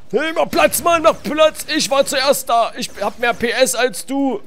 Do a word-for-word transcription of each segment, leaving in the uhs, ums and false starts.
Hey, mach Platz, Mann, mach Platz. Ich war zuerst da. Ich hab mehr P S als du.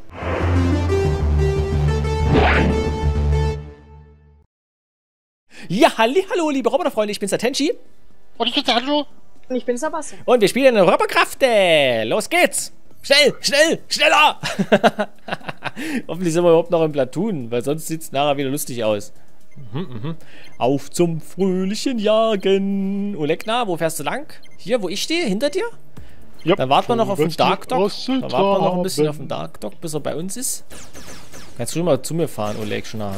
Ja, halli, hallo, liebe Roboterfreunde. Ich bin's, der Tenchi. Und ich bin's, der Hanjo. Und ich bin Sebastian. Und wir spielen eine Roboterkrafte. Los geht's. Schnell, schnell, schneller. Hoffentlich sind wir überhaupt noch im Platoon, weil sonst sieht's nachher wieder lustig aus. Mhm, mhm. Auf zum fröhlichen Jagen. Olegna, wo fährst du lang? Hier, wo ich stehe? Hinter dir? Ja, Dann warten wir noch auf den Dark Dock. Dann warten wir noch ein bisschen haben. auf den Dark Dock, bis er bei uns ist. Kannst du mal zu mir fahren, Oleg, schnell.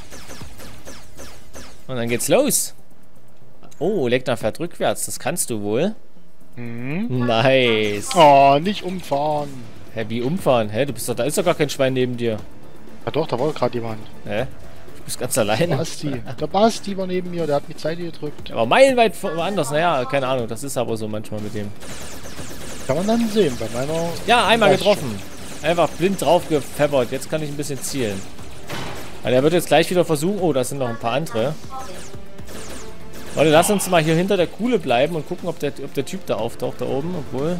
Und dann geht's los. Oh, Olegna fährt rückwärts. Das kannst du wohl. Mhm. Nice. Oh, nicht umfahren. Hä, wie umfahren? Hä, du bist doch, da ist doch gar kein Schwein neben dir. Ja doch, da war gerade jemand. Hä? Du bist ganz alleine. Basti. Der Basti war neben mir, der hat mich Seite gedrückt. Aber meilenweit woanders. Naja, keine Ahnung. Das ist aber so manchmal mit dem. Kann man dann sehen bei meiner... Ja, einmal getroffen. Einfach blind drauf gepfeffert. Jetzt kann ich ein bisschen zielen. Weil er wird jetzt gleich wieder versuchen... Oh, da sind noch ein paar andere. Leute, lass uns mal hier hinter der Kuhle bleiben und gucken, ob der, ob der Typ da auftaucht, da oben. Obwohl...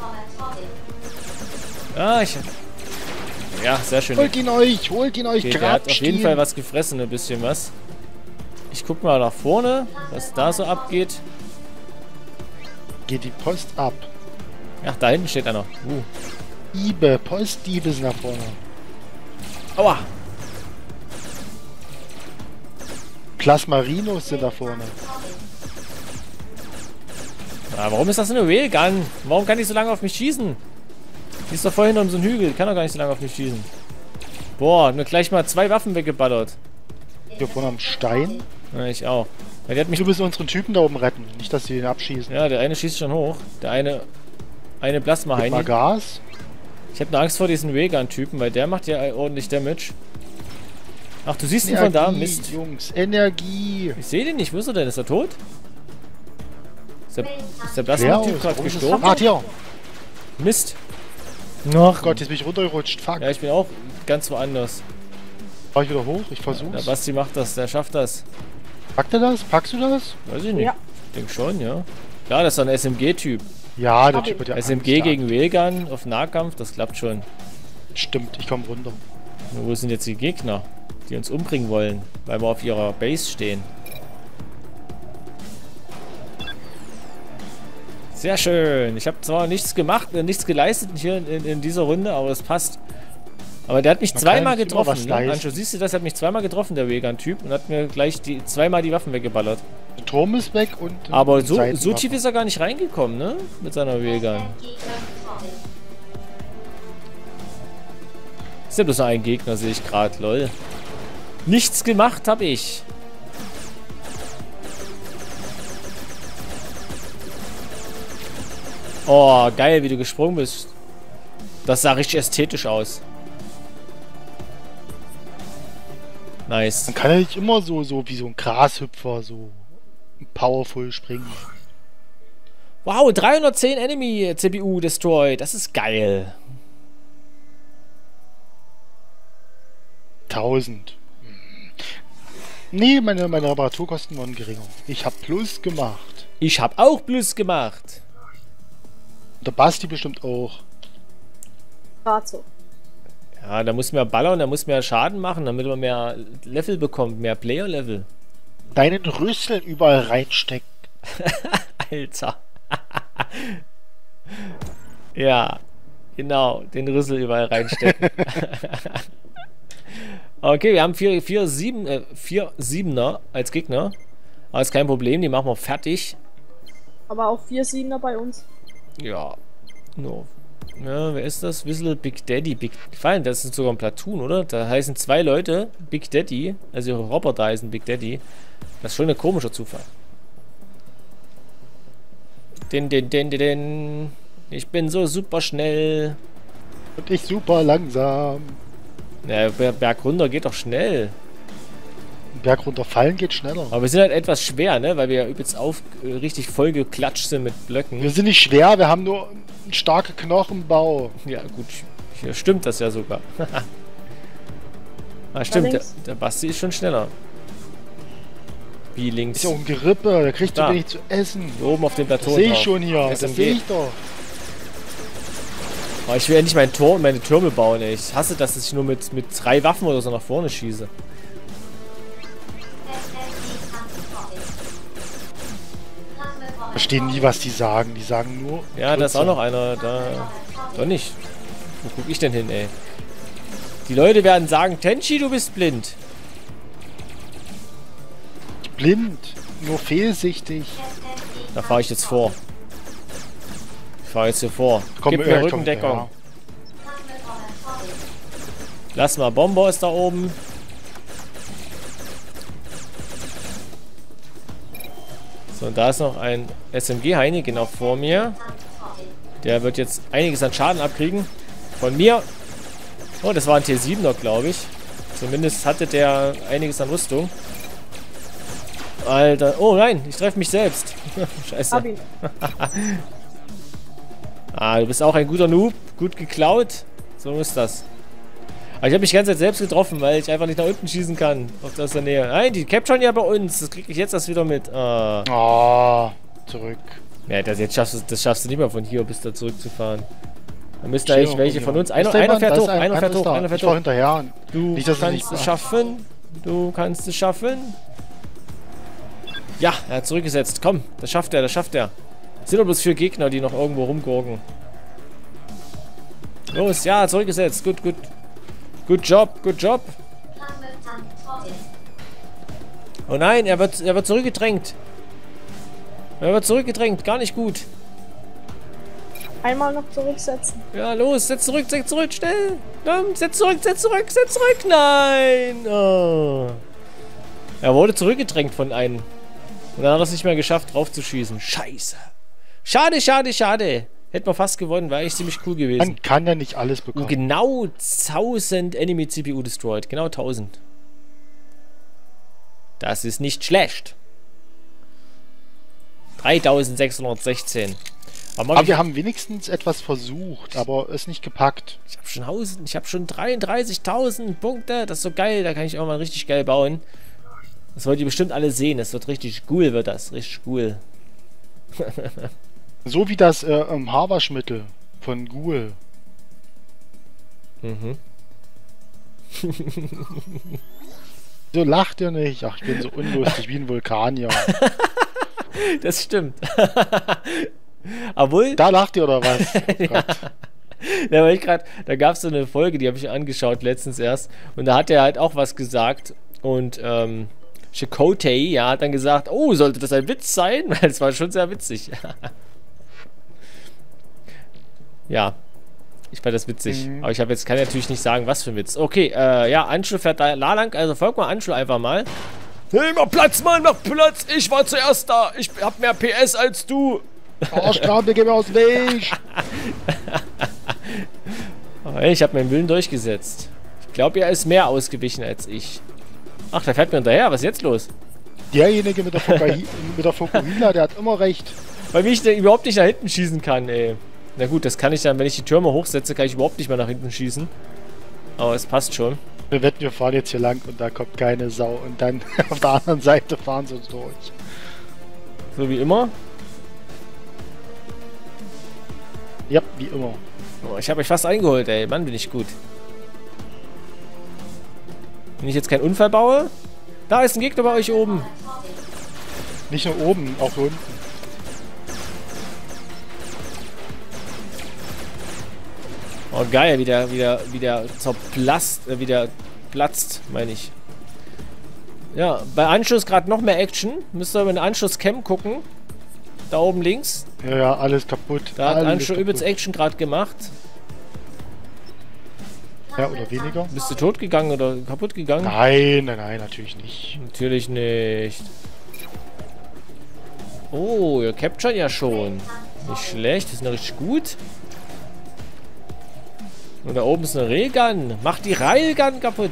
Ah, ich... Ja, sehr schön. Holt ihn euch, holt ihn euch, Okay, der hat auf jeden Fall was gefressen, ein bisschen was. Ich guck mal nach vorne, was da so abgeht. Geht die Post ab. Ach, da hinten steht einer. Uh. Diebe, Postdiebe sind da vorne. Aua! Plasmarinos sind da vorne. Ah, warum ist das eine Railgun? Warum kann die so lange auf mich schießen? Die ist doch voll hinter so einem Hügel. Kann doch gar nicht so lange auf mich schießen. Boah, mir gleich mal zwei Waffen weggeballert. Hier vorne am Stein. Ja, ich auch. Ja, die hat mich Du musst unseren Typen da oben retten. Nicht, dass sie ihn abschießen. ja, der eine schießt schon hoch. Der eine... Eine Gib mal Plasma-Heini. Gas. Ich habe nur Angst vor diesen Railgun-Typen, weil der macht ja ordentlich Damage. Ach, du siehst ihn von da? Mist. Jungs, Energie. Ich sehe den nicht. Wo ist er denn? Ist er tot? Ist der, ist der Leer Plasma-Typ aus. gerade Wo ist es? gestorben? Ah, hier. Mist. Ach Gott, jetzt bin ich runtergerutscht. Fuck. Ja, ich bin auch ganz woanders. Fahr ich wieder hoch? Ich Der versuch's. Basti macht das. Der schafft das. Packt er das? Packst du das? Weiß ich nicht. Ja. Ich denke schon, ja. Klar, das ist doch ein S M G-Typ. Ja, der Typ hat ja S M G Angst, gegen Railgun auf Nahkampf, das klappt schon. ja. Stimmt, ich komme runter. Nur wo sind jetzt die Gegner, die uns umbringen wollen, weil wir auf ihrer Base stehen? Sehr schön. Ich habe zwar nichts gemacht, äh, nichts geleistet hier in, in dieser Runde, aber es passt. Aber der hat mich Man zweimal kann nicht immer getroffen. was Ne? leisten. Ancho, siehst du das? Er hat mich zweimal getroffen, der Railgun-Typ, und hat mir gleich die zweimal die Waffen weggeballert. Der Turm ist weg und... Aber und so, so Seitenwaffe. tief ist er gar nicht reingekommen, ne? Mit seiner Railgun. Ist ja bloß noch ein Gegner, sehe ich gerade, lol. Nichts gemacht habe ich. Oh, geil, wie du gesprungen bist. Das sah richtig ästhetisch aus. Nice. Man kann ja nicht immer so, so wie so ein Grashüpfer so powerful springen. Wow, dreihundertzehn Enemy C P U destroyed. Das ist geil. tausend. Nee, meine, meine Reparaturkosten waren geringer. Ich habe Plus gemacht. Ich habe auch Plus gemacht. Der Basti bestimmt auch. Gerade so. Ja, da muss mehr ballern, da muss mehr Schaden machen, damit man mehr Level bekommt, mehr Player-Level. Deinen Rüssel überall reinstecken. Alter. Ja, genau, den Rüssel überall reinstecken. Okay, wir haben vier, vier, sieben, äh, vier Siebener als Gegner. Aber ist kein Problem, die machen wir fertig. Aber auch vier Siebener bei uns. Ja. No. Ja, wer ist das? Whistle Big Daddy. Big Gefallen, das ist sogar ein Platoon, oder? Da heißen zwei Leute Big Daddy. Also ihre Roboter heißen Big Daddy. Das ist schon ein komischer Zufall. Den, den, den, den, den. Ich bin so super schnell. Und ich super langsam. Ja, Berg runter geht doch schnell. Den Berg runterfallen geht schneller. Aber wir sind halt etwas schwer, ne? Weil wir ja übelst auf äh, richtig voll geklatscht sind mit Blöcken. Wir sind nicht schwer, wir haben nur einen starken Knochenbau. Ja, gut. Hier stimmt das ja sogar. Ah, stimmt. Der, Allerdings. der Basti ist schon schneller. Wie links? Ist ja auch ein Gerippe, da kriegst du Da. wenig zu essen. Hier oben auf dem Plateau. Sehe ich drauf. schon hier, S M das G. sehe ich doch. Oh, ich will endlich mein Tor, meine Türme bauen, ey. Ich hasse, dass ich nur mit, mit drei Waffen oder so nach vorne schieße. Verstehen nie, was die sagen. Die sagen nur... Ja, da ist Kürzer. auch noch einer. Da. Doch nicht. Wo guck ich denn hin, ey? Die Leute werden sagen, Tenchi, du bist blind. Blind, nur fehlsichtig. Da fahre ich jetzt vor. Ich fahre jetzt hier vor. Komm, Gib äh, mir komm, Rückendeckung. ja. Lass mal, Bomber ist da oben. So, und da ist noch ein S M G-Heini genau vor mir. Der wird jetzt einiges an Schaden abkriegen. Von mir. Oh, das war ein T siebener, glaube ich. Zumindest hatte der einiges an Rüstung. Alter. Oh nein, ich treffe mich selbst. Scheiße. Hab ihn. Ah, du bist auch ein guter Noob. Gut geklaut. So ist das. Aber ich habe mich die ganze Zeit selbst getroffen, weil ich einfach nicht nach unten schießen kann. Auf aus der Nähe. Nein, die capturen ja bei uns. Das kriege ich jetzt erst wieder mit. Ah. Oh, zurück. Ja, das, jetzt schaffst du, das schaffst du nicht mehr von hier bis da zurückzufahren. Da müsste Hier, eigentlich welche hier. von uns. Ist Einer, da einer jemand? fährt Da hoch, ist ein- einer fährt ist hoch, da. einer fährt Ich fahr hoch. hinterher. Du Nicht, dass er kannst nicht- es schaffen. Du kannst es schaffen. Ja, er hat zurückgesetzt. Komm, das schafft er, das schafft er. Es sind doch bloß vier Gegner, die noch irgendwo rumgurken. Los, ja, zurückgesetzt. Gut, gut. Good Job, good Job. Oh nein, er wird, er wird zurückgedrängt. Er wird zurückgedrängt, gar nicht gut. Einmal noch zurücksetzen. Ja, los, setz zurück, setz zurück, schnell. Komm, setz zurück, setz zurück, setz zurück. Nein. Oh. Er wurde zurückgedrängt von einem. Und dann hat er es nicht mehr geschafft, drauf zu schießen. Scheiße. Schade, schade, schade. Hätten wir fast gewonnen, wäre eigentlich ziemlich cool gewesen. Man kann ja nicht alles Und bekommen. genau tausend Enemy C P U destroyed. Genau tausend. Das ist nicht schlecht. dreitausendsechshundertsechzehn. Aber, Aber ich, wir haben wenigstens etwas versucht, aber es nicht gepackt. ich habe schon Hausen, ich habe schon dreiunddreißigtausend Punkte. Das ist so geil. Da kann ich auch mal richtig geil bauen. Das wollt ihr bestimmt alle sehen. Das wird richtig cool, wird das. Richtig cool. So wie das äh, ähm, Haarwaschmittel von Google. Mhm. So lacht ihr nicht. Ach, ich bin so unlustig wie ein Vulkanier. Das stimmt. Obwohl... Da lacht ihr oder was? Oh Ja. Gott. Ja, weil ich grad, da gab es so eine Folge, die habe ich angeschaut letztens erst. Und da hat er halt auch was gesagt. Und ähm, Chakotay, ja, hat dann gesagt, oh, sollte das ein Witz sein? Weil es war schon sehr witzig. Ja, ich fand das witzig. Mhm. Aber ich habe jetzt kann natürlich nicht sagen, was für ein Witz. Okay, äh, ja, Anschlu fährt da lang, also folgt mal Anschlu einfach mal. Hey, mach Platz, Mann, mach Platz! Ich war zuerst da! Ich hab mehr P S als du! Arschkrampe, geh mir aus dem Weg! Oh, ey, ich habe meinen Willen durchgesetzt. Ich glaube, er ist mehr ausgewichen als ich. Ach, der fährt mir hinterher. Was ist jetzt los? Derjenige mit der, Fokuhi mit der Fokuhila, der hat immer recht. Weil ich da überhaupt nicht nach hinten schießen kann, ey. Na gut, das kann ich dann, wenn ich die Türme hochsetze, kann ich überhaupt nicht mehr nach hinten schießen. Aber es passt schon. Wir wetten, wir fahren jetzt hier lang und da kommt keine Sau. Und dann auf der anderen Seite fahren sie durch. So wie immer. Ja, wie immer. Oh, ich habe euch fast eingeholt, ey. Mann, bin ich gut. Wenn ich jetzt keinen Unfall baue. Da ist ein Gegner bei euch oben. Nicht nur oben, auch unten. Oh, geil, wie der, wie der, wie der zerplatzt, äh, wie der platzt, meine ich. Ja, bei Anschluss gerade noch mehr Action. Müsst ihr über den Anschluss-Cam gucken. Da oben links. Ja, ja, alles kaputt. Da hat alles Anschluss übelst kaputt. Action gerade gemacht. Ja, oder weniger? Bist du tot gegangen oder kaputt gegangen? Nein, nein, nein, natürlich nicht. Natürlich nicht. Oh, ihr capturen ja schon. Nicht schlecht, das ist ja richtig gut. Und da oben ist eine Railgun. Mach die Railgun kaputt.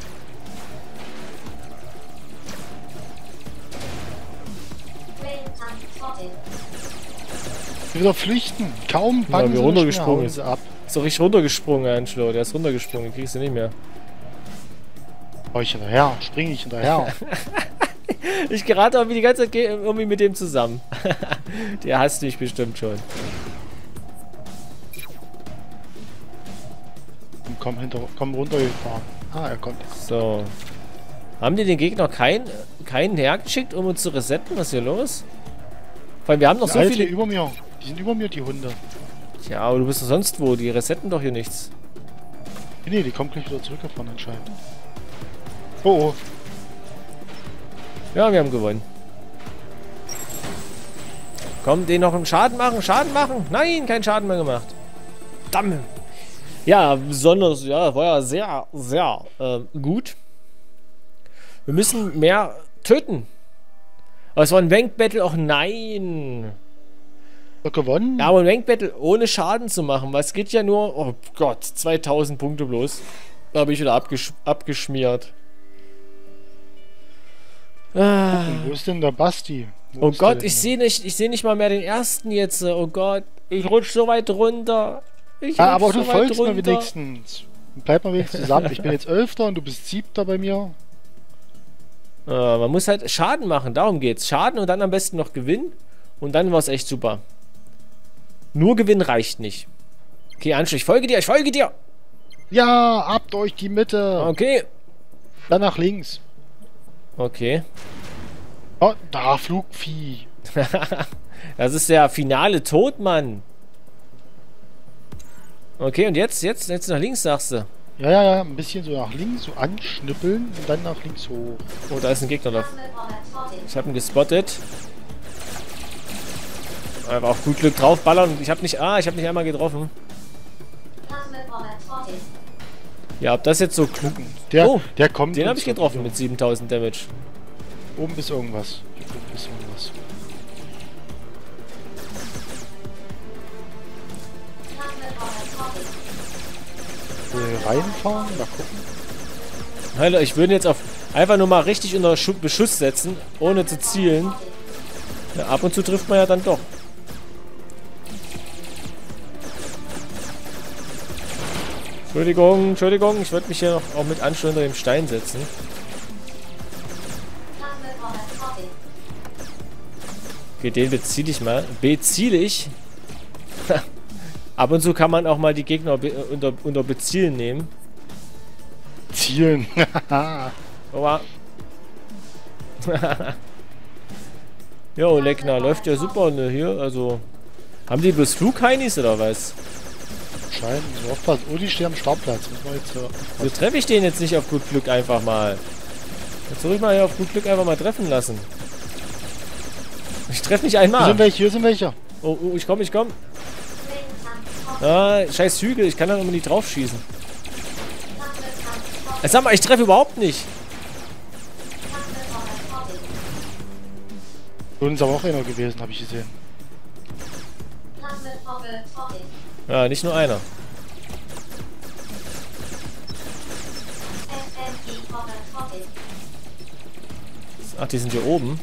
Wieder flüchten. Kaum packen wie sie runtergesprungen hauen ist. sie ab. Ist doch richtig runtergesprungen, Angelo. Der ist runtergesprungen, den kriegst du nicht mehr. Hau ich hinterher, springe ich hinterher. Ich gerate irgendwie die ganze Zeit irgendwie mit dem zusammen. Der hasst mich bestimmt schon. Komm, hinter, komm runtergefahren. Ah, er kommt. So. Haben die den Gegner kein, keinen hergeschickt, um uns zu resetten? Was ist hier los? Weil wir haben noch so Alter, viele... über mir. Die sind über mir, die Hunde. Tja, aber du bist doch sonst wo. Die resetten doch hier nichts. Nee, die kommen gleich wieder zurückgefahren anscheinend. Oh, oh. Ja, wir haben gewonnen. Komm, den noch im Schaden machen. Schaden machen. Nein, kein Schaden mehr gemacht. Damm. Ja, besonders, ja, war ja sehr, sehr äh, gut. Wir müssen mehr töten. Aber es war ein Rank Battle. Och nein. Gewonnen? Ja, aber ein Rank Battle ohne Schaden zu machen. Was geht ja nur... Oh Gott, zweitausend Punkte bloß. Da habe ich wieder abgesch abgeschmiert. Ah. Wo ist denn der Basti? Wo Oh ist der Gott, denn? ich sehe nicht, ich sehe nicht mal mehr den ersten jetzt. Oh Gott, ich rutsch so weit runter. Ich Ah, rutsch aber so du weit folgst mir runter. wenigstens. Bleib mal wenigstens zusammen. Ich bin jetzt Elfter und du bist Siebter bei mir. Ah, man muss halt Schaden machen, darum geht's. Schaden und dann am besten noch gewinnen. Und dann war es echt super. Nur Gewinn reicht nicht. Okay, Anschluss, ich folge dir, ich folge dir. Ja, ab durch die Mitte. Okay. Dann nach links. Okay. Oh, da, Flugvieh. Das ist der finale Tod, Mann. Okay, und jetzt, jetzt, jetzt nach links, sagst du. Ja, ja, ja, ein bisschen so nach links, so anschnippeln und dann nach links hoch. Oh, da ist ein Gegner da. Ich habe ihn gespottet. Einfach auf gut Glück draufballern. Ich habe nicht, ah, ich habe nicht einmal getroffen. Ja, ob das jetzt so klug... Der, Oh, der kommt. Den habe uns ich getroffen dann- mit siebentausend Damage. Oben ist irgendwas. Hier oben ist irgendwas. Hier reinfahren, mal gucken. Alter, ich würde jetzt auf einfach nur mal richtig unter Schu Beschuss setzen, ohne zu zielen. Ja, ab und zu trifft man ja dann doch. Entschuldigung, Entschuldigung, ich würde mich hier noch auch mit Anschluss unter dem Stein setzen. Okay, den beziele ich mal. Beziele ich. Ab und zu kann man auch mal die Gegner be unter, unter Bezielen nehmen. Zielen. Oha. Jo, Leckner, läuft ja super, ne, hier, also... Haben die bloß Flugheinis oder was? Scheinen so aufpassen. Oh, die stehen am Startplatz. Muss man jetzt, äh, So treffe ich den jetzt nicht auf gut Glück einfach mal. Jetzt soll ich mal hier auf gut Glück einfach mal treffen lassen. Ich treffe nicht Hier einmal. sind welche, hier sind welche. Oh, oh, ich komm, ich komm. Ah, scheiß Hügel, ich kann da immer nicht drauf schießen. Äh, Sag mal, ich treffe überhaupt nicht. Da ist aber auch einer gewesen, habe ich gesehen. Ja, nicht nur einer. Ach, die sind hier oben.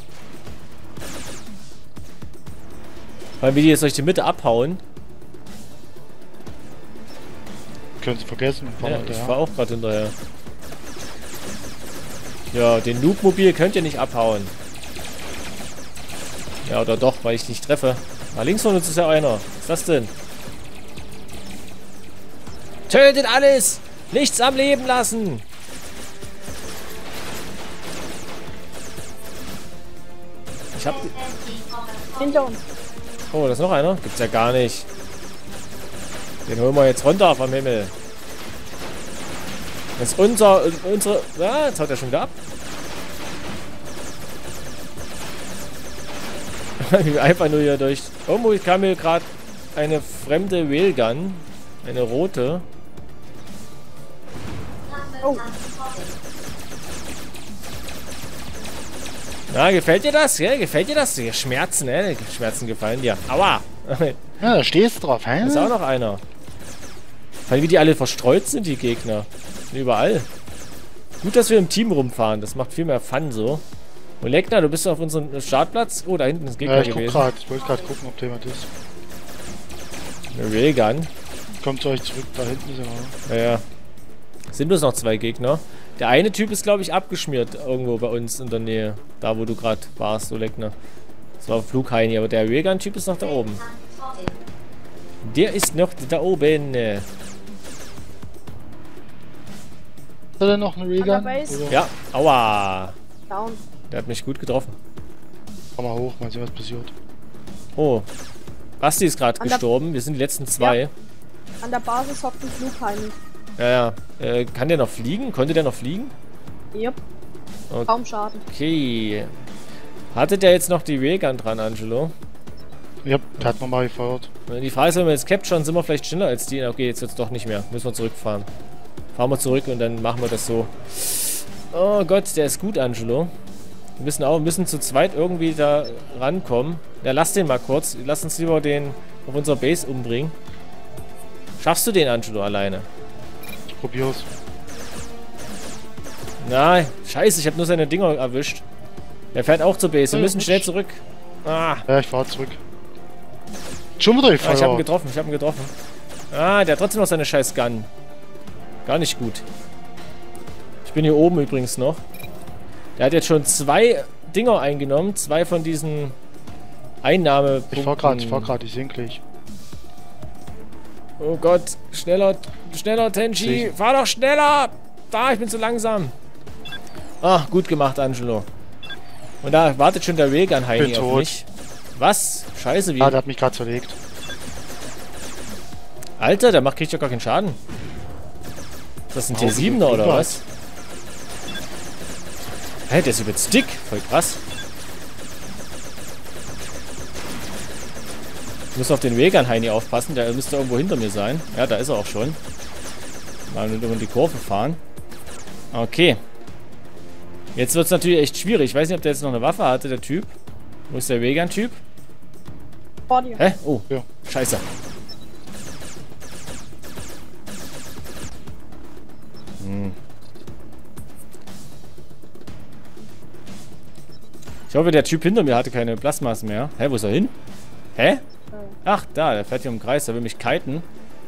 Weil wir die jetzt durch die Mitte abhauen. Können Sie vergessen. Ja, ich war auch gerade hinterher. Ja, den Loop-Mobil könnt ihr nicht abhauen. Ja, oder doch, weil ich nicht treffe. Ah, links von uns ist ja einer. Was ist das denn? Tötet alles! Nichts am Leben lassen! Ich hab... Hinter uns. Oh, da ist noch einer? Gibt's ja gar nicht. Den holen wir jetzt runter vom Himmel. Das ist unser... unsere... Ah, jetzt haut er schon wieder ab. Einfach nur hier durch... Oh, ich kam mir gerade eine fremde Railgun. Eine rote. Oh, Na, gefällt dir das? Ja, gefällt dir das? Die Schmerzen, ne? Die Schmerzen gefallen dir. Aua! Ja, da stehst du drauf, hä? Da ist auch noch einer. Weil wie die alle verstreut sind, die Gegner. Überall. Gut, dass wir im Team rumfahren. Das macht viel mehr Fun so. Und Leckner, du bist auf unserem Startplatz. Oh, da hinten ist ein Gegner Ja, ich guck gewesen. grad. Ich wollte gerade gucken, ob da jemand ist. Eine Railgun. Kommt zu euch zurück, da hinten sind wir. Ja, ja. Sind bloß noch zwei Gegner. Der eine Typ ist, glaube ich, abgeschmiert irgendwo bei uns in der Nähe. Da, wo du gerade warst, Olegner. Das war Flugheini, aber der Railgun-Typ ist noch da oben. Der ist noch da oben. Hat er denn noch eine An der Regun? Base. Oder? Ja, aua. Down. Der hat mich gut getroffen. Komm mal hoch, mal sehen, was passiert. Oh. Basti ist gerade An der- gestorben. Wir sind die letzten zwei. Ja. An der Basis hockt ein Flugheini. Ja, ja. Äh, kann der noch fliegen? Konnte der noch fliegen? Yep. Okay. Kaum Schaden. Okay. Hatte der jetzt noch die Railgun dran, Angelo? Ja, der hat nochmal gefeuert. Die Frage ist, wenn wir jetzt capturen, sind wir vielleicht schneller als die? Okay, jetzt wird's doch nicht mehr. Müssen wir zurückfahren. Fahren wir zurück und dann machen wir das so. Oh Gott, der ist gut, Angelo. Wir müssen auch, müssen zu zweit irgendwie da rankommen. Ja, lass den mal kurz. Lass uns lieber den auf unserer Base umbringen. Schaffst du den, Angelo, alleine? Ich probier's. Nein, scheiße, ich habe nur seine Dinger erwischt. Er fährt auch zur Base. Wir Ja, müssen gut. schnell zurück. Ah, Ja, ich fahr zurück. Schon wieder ah ich habe ihn gefeuert. getroffen, ich habe ihn getroffen. Ah, der hat trotzdem noch seine scheiß Gun. Gar nicht gut. Ich bin hier oben übrigens noch. Der hat jetzt schon zwei Dinger eingenommen. Zwei von diesen Einnahmepunkten. Ich fahr grad, ich fahr grad, ich seh ihn gleich. Oh Gott, schneller, schneller, Tenchi. Sicher. Fahr doch schneller. Da, ich bin zu langsam. Ah, gut gemacht, Angelo. Und da wartet schon der Weg an Heini Bin auf tot. mich. Was? Scheiße, wie? Ah, der hat mich gerade zerlegt. Alter, der macht kriegt ja gar keinen Schaden. Ist das ein T siebener oder Überall. was? Hä, der ist übelst dick. Voll krass. Ich muss auf den Weg an Heini aufpassen. Der müsste irgendwo hinter mir sein. Ja, da ist er auch schon. Mal nur über die Kurve fahren. Okay. Jetzt wird es natürlich echt schwierig. Ich weiß nicht, ob der jetzt noch eine Waffe hatte, der Typ. Wo ist der Vegan-Typ? Vor dir. Hä? Oh, Ja. scheiße. Hm. Ich hoffe, der Typ hinter mir hatte keine Plasmas mehr. Hä, wo ist er hin? Hä? Ach, da, der fährt hier im Kreis. Der will mich kiten.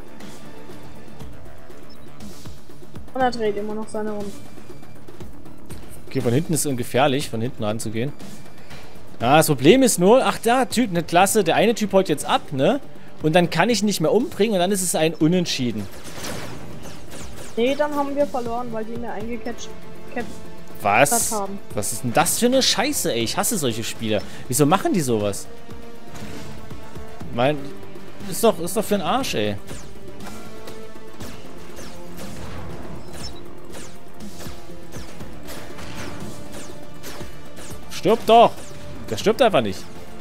Und er dreht immer noch seine Runde. Okay, von hinten ist es ungefährlich, von hinten ranzugehen. Ah, das Problem ist nur, ach da, Typ, eine Klasse, der eine Typ haut jetzt ab, ne? Und dann kann ich ihn nicht mehr umbringen und dann ist es ein Unentschieden. Nee, dann haben wir verloren, weil die mir eingecatcht cap- Was? das haben. Was ist denn das für eine Scheiße, ey? Ich hasse solche Spiele. Wieso machen die sowas? Mein, ist doch, ist doch für den Arsch, ey. Stirb doch! Der stirbt einfach nicht.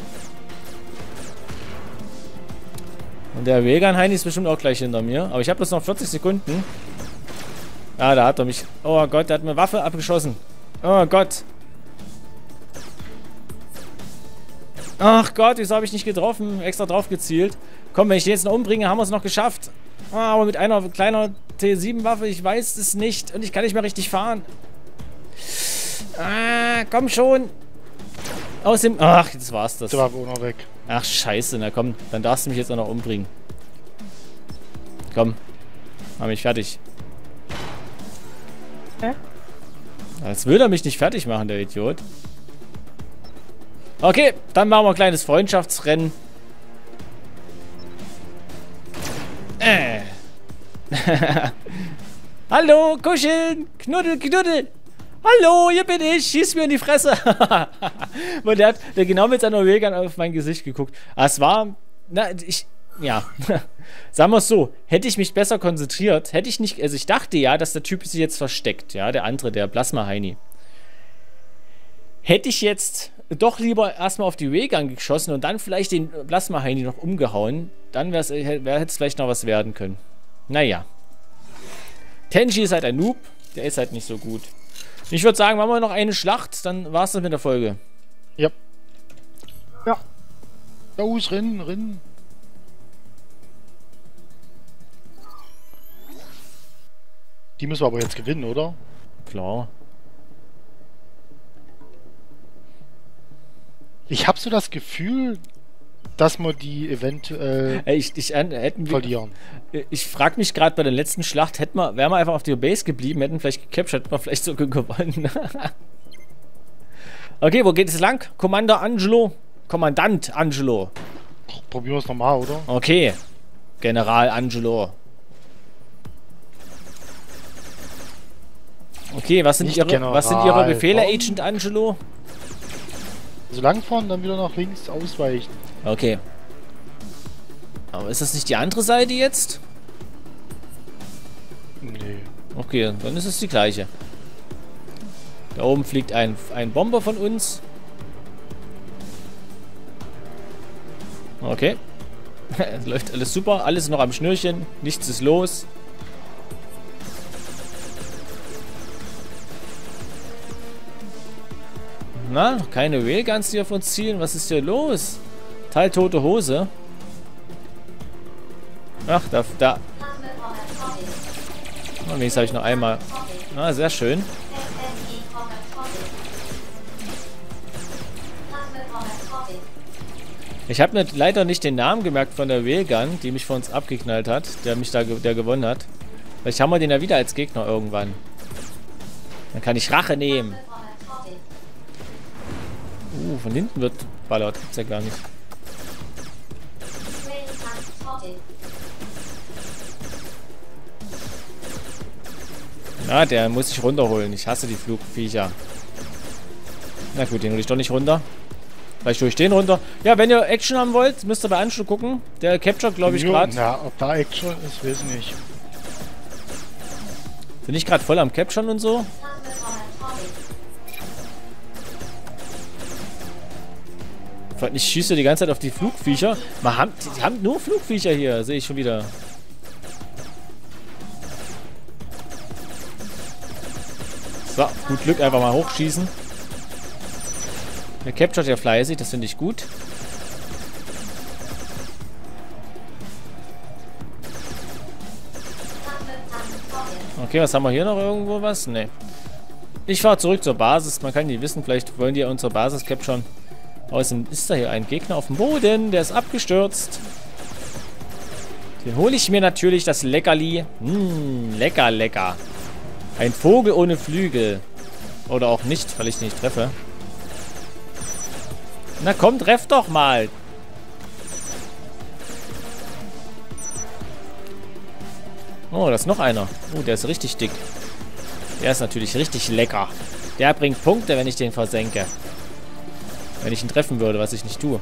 Und der Vegan Heini ist bestimmt auch gleich hinter mir. Aber ich habe bloß noch vierzig Sekunden. Ah, da hat er mich. Oh Gott, der hat mir Waffe abgeschossen. Oh Gott. Ach Gott, wieso habe ich nicht getroffen? Extra drauf gezielt. Komm, wenn ich den jetzt noch umbringe, haben wir es noch geschafft. Ah, aber mit einer kleinen T sieben Waffe, ich weiß es nicht. Und ich kann nicht mehr richtig fahren. Ah, komm schon. Aus dem... Ach, jetzt war's das. Der war wohl noch weg. Ach, scheiße. Na komm, dann darfst du mich jetzt auch noch umbringen. Komm. Mach mich fertig. Hä? Jetzt will er mich nicht fertig machen, der Idiot. Okay, dann machen wir ein kleines Freundschaftsrennen. Äh. Hallo, kuscheln. Knuddel, knuddel. Hallo, hier bin ich. Schieß mir in die Fresse. Und der hat der genau mit seiner Regeln auf mein Gesicht geguckt. Ah, es war... Na, ich... Ja. Sagen wir es so. Hätte ich mich besser konzentriert, hätte ich nicht... Also ich dachte ja, dass der Typ sich jetzt versteckt. Ja, der andere, der Plasma-Heini. Hätte ich jetzt doch lieber erstmal auf die Regeln geschossen und dann vielleicht den Plasma-Heini noch umgehauen, dann wär hätte es vielleicht noch was werden können. Naja. Tenchi ist halt ein Noob. Der ist halt nicht so gut. Ich würde sagen, machen wir noch eine Schlacht, dann war es das mit der Folge. Ja. Ja. Los, rennen, rennen. Die müssen wir aber jetzt gewinnen, oder? Klar. Ich habe so das Gefühl, dass wir die eventuell Ey, ich, ich, äh, hätten wir, verlieren. ich frage mich gerade bei der letzten Schlacht, hätten wir, wären wir einfach auf der Base geblieben, hätten vielleicht gecaptured, hätten wir vielleicht sogar gewonnen. Okay, wo geht es lang? Commander Angelo? Kommandant Angelo. Probieren wir es nochmal, oder? Okay. General Angelo. Okay, was sind, Nicht ihre, General, was sind Ihre Befehle, warum? Agent Angelo? So lang fahren, dann wieder nach links ausweichen. Okay. Aber ist das nicht die andere Seite jetzt? Nee. Okay, dann ist es die gleiche. Da oben fliegt ein, ein Bomber von uns. Okay. Es läuft alles super, alles noch am Schnürchen, nichts ist los. Na, noch keine Railguns, die auf uns zielen. Was ist hier los? Teiltote Hose. Ach, da... da. Oh, nee, das habe ich noch einmal. Ah, sehr schön. Ich habe mir leider nicht den Namen gemerkt von der Railgun, die mich von uns abgeknallt hat, der mich da der gewonnen hat. Vielleicht haben wir den ja wieder als Gegner irgendwann. Dann kann ich Rache nehmen. Uh, von hinten wird ballert. Gibt's ja gar nicht. Na, der muss sich runterholen. Ich hasse die Flugviecher. Na gut, den hole ich doch nicht runter. Vielleicht hole ich den runter. Ja, wenn ihr Action haben wollt, müsst ihr bei Anschluss gucken. Der capture, glaube ich, gerade. Ja, ob da Action ist, weiß ich nicht. Bin ich gerade voll am Capturen und so? Ich schieße die ganze Zeit auf die Flugviecher. Man haben, die haben nur Flugviecher hier, sehe ich schon wieder. So, gut Glück, einfach mal hochschießen. Der captured ja fleißig, das finde ich gut. Okay, was haben wir hier noch irgendwo was? Ne. Ich fahre zurück zur Basis. Man kann nicht wissen, vielleicht wollen die ja unsere Basis capturen. Außerdem ist da hier ein Gegner auf dem Boden, der ist abgestürzt. Den hole ich mir natürlich, das Leckerli. Mmh, lecker, lecker. Ein Vogel ohne Flügel. Oder auch nicht, weil ich nicht treffe. Na komm, treff doch mal. Oh, da ist noch einer. Oh, der ist richtig dick. Der ist natürlich richtig lecker. Der bringt Punkte, wenn ich den versenke. Wenn ich ihn treffen würde, was ich nicht tue.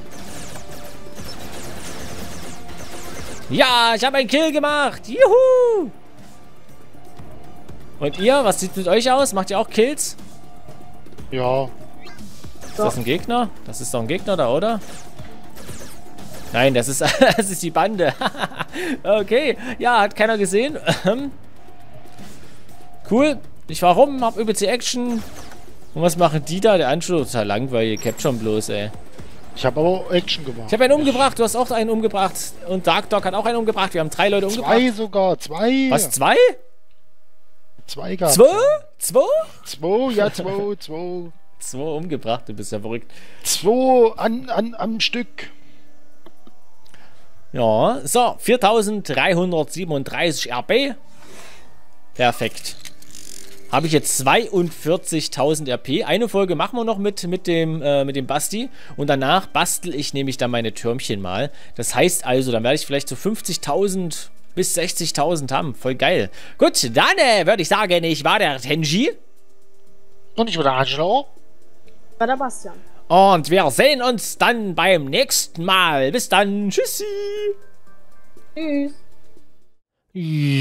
Ja, ich habe einen Kill gemacht. Juhu! Und ihr, was sieht mit euch aus? Macht ihr auch Kills? Ja. Ist das ein Gegner? Das ist doch ein Gegner da, oder? Nein, das ist, das ist die Bande. Okay, ja, hat keiner gesehen. Cool. Ich war rum, hab übelst die Action. Und was machen die da? Der Anschluss ist ja langweilig. Capturen bloß, ey. Ich habe aber Action gemacht. Ich habe einen umgebracht. Du hast auch einen umgebracht. Und Dark Dog hat auch einen umgebracht. Wir haben drei Leute umgebracht. Zwei sogar. Zwei. Was, zwei? Zwei gab Zwei? Zwei? Zwei, ja, zwei, zwei. Zwei umgebracht. Du bist ja verrückt. Zwei an, an, am Stück. Ja, so. viertausenddreihundertsiebenunddreißig R P. Perfekt. Habe ich jetzt zweiundvierzigtausend R P. Eine Folge machen wir noch mit, mit, dem, äh, mit dem Basti. Und danach bastel ich nämlich dann meine Türmchen mal. Das heißt also, dann werde ich vielleicht so fünfzigtausend bis sechzigtausend haben. Voll geil. Gut, dann äh, würde ich sagen, ich war der Tenji. Und ich war der Angelo. Bei der Bastian. Und wir sehen uns dann beim nächsten Mal. Bis dann. Tschüssi. Tschüss.